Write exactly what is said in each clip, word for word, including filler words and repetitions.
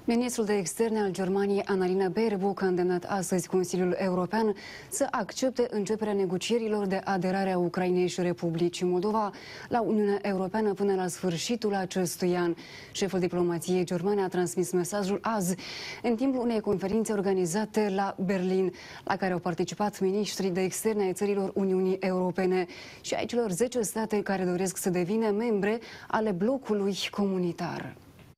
Ministrul de Externe al Germaniei, Annalena Baerbock, a îndemnat astăzi Consiliul European să accepte începerea negocierilor de aderare a Ucrainei și Republicii Moldova la Uniunea Europeană până la sfârșitul acestui an. Șeful diplomației germane a transmis mesajul azi, în timpul unei conferințe organizate la Berlin, la care au participat miniștrii de externe ai țărilor Uniunii Europene și ai celor zece state care doresc să devină membre ale blocului comunitar.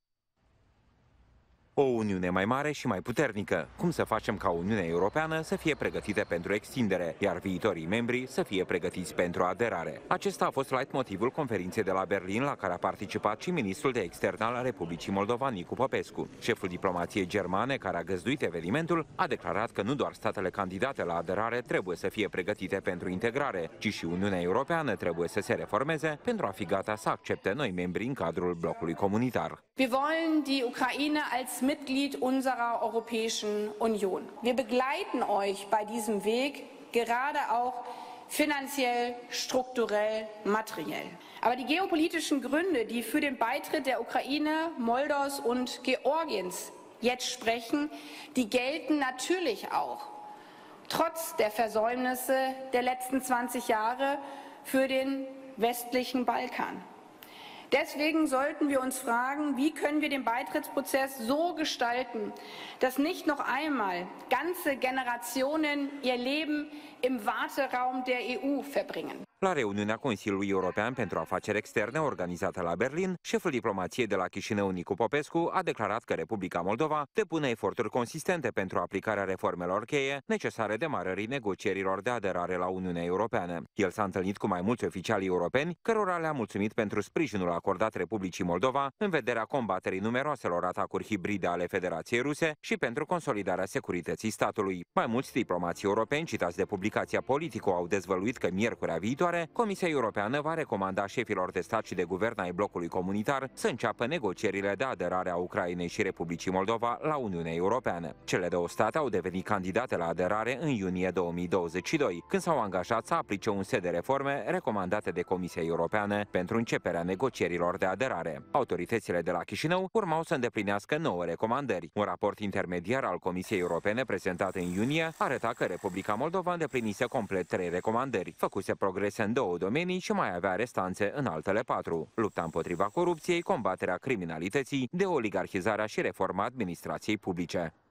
O Uniune mai mare și mai puternică. Cum să facem ca Uniunea Europeană să fie pregătită pentru extindere, iar viitorii membri să fie pregătiți pentru aderare. Acesta a fost leitmotivul conferinței de la Berlin, la care a participat și ministrul de externe al Republicii Moldova, Nicu Popescu. Șeful diplomației germane, care a găzduit evenimentul, a declarat că nu doar statele candidate la aderare trebuie să fie pregătite pentru integrare, ci și Uniunea Europeană trebuie să se reformeze pentru a fi gata să accepte noi membri în cadrul blocului comunitar. Wir wollen die Ukraine als Mitglied unserer Europäischen Union. Wir begleiten euch bei diesem Weg, gerade auch finanziell, strukturell, materiell. Aber die geopolitischen Gründe, die für den Beitritt der Ukraine, Moldus und Georgiens jetzt sprechen, die gelten natürlich auch, trotz der Versäumnisse der letzten zwanzig Jahre, für den westlichen Balkan. Deswegen sollten wir uns fragen, wie können wir den Beitrittsprozess so gestalten, dass nicht noch einmal ganze Generationen ihr Leben im Warteraum der E U verbringen. La reuniunea Consiliului European pentru Afaceri Externe organizată la Berlin, șeful diplomației de la Chișinău, Nicu Popescu, a declarat că Republica Moldova depune eforturi consistente pentru aplicarea reformelor cheie necesare demarării negocierilor de aderare la Uniunea Europeană. El s-a întâlnit cu mai mulți oficiali europeni, cărora le-a mulțumit pentru sprijinul acordat Republicii Moldova în vederea combaterii numeroaselor atacuri hibride ale Federației Ruse și pentru consolidarea securității statului. Mai mulți diplomații europeni citați de publicația Politico au dezvăluit că miercurea viitoare Comisia Europeană va recomanda șefilor de stat și de guvern ai blocului comunitar să înceapă negocierile de aderare a Ucrainei și Republicii Moldova la Uniunea Europeană. Cele două state au devenit candidate la aderare în iunie două mii douăzeci și doi, când s-au angajat să aplice un set de reforme recomandate de Comisia Europeană pentru începerea negocierilor de aderare. Autoritățile de la Chișinău urmau să îndeplinească nouă recomandări. Un raport intermediar al Comisiei Europene prezentat în iunie arăta că Republica Moldova îndeplinise complet trei recomandări, făcuse progrese în două domenii și mai avea restanțe în altele patru: lupta împotriva corupției, combaterea criminalității, deoligarhizarea și reforma administrației publice.